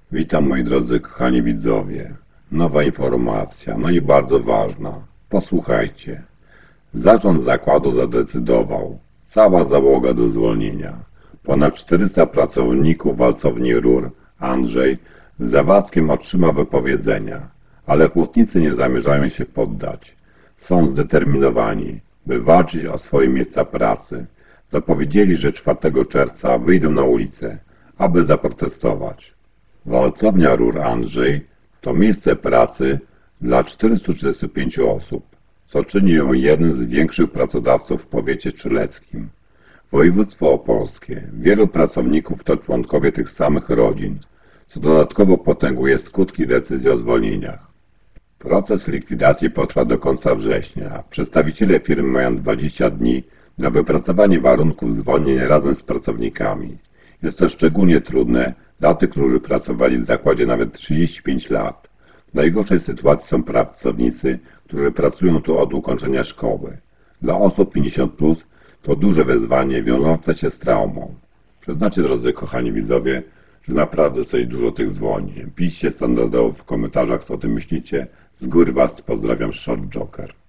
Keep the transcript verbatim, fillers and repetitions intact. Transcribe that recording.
Witam moi drodzy kochani widzowie. Nowa informacja, no i bardzo ważna. Posłuchajcie. Zarząd zakładu zadecydował. Cała załoga do zwolnienia. Ponad czterysta pracowników walcowni Rur Andrzej z Zawadzkiem otrzyma wypowiedzenia. Ale hutnicy nie zamierzają się poddać. Są zdeterminowani, by walczyć o swoje miejsca pracy. Zapowiedzieli, że czwartego czerwca wyjdą na ulicę, aby zaprotestować. Walcownia Rur Andrzej to miejsce pracy dla czterystu trzydziestu pięciu osób, co czyni ją jednym z większych pracodawców w powiecie strzeleckim. Województwo opolskie, wielu pracowników to członkowie tych samych rodzin, co dodatkowo potęguje skutki decyzji o zwolnieniach. Proces likwidacji potrwa do końca września. Przedstawiciele firm mają dwadzieścia dni na wypracowanie warunków zwolnień razem z pracownikami. Jest to szczególnie trudne dla tych, którzy pracowali w zakładzie nawet trzydzieści pięć lat. W najgorszej sytuacji są pracownicy, którzy pracują tu od ukończenia szkoły. Dla osób pięćdziesiąt plus to duże wyzwanie wiążące się z traumą. Przyznacie, drodzy kochani widzowie, że naprawdę coś dużo tych zwolnień. Piszcie standardowo w komentarzach, co o tym myślicie. Z góry Was pozdrawiam, Short Joker.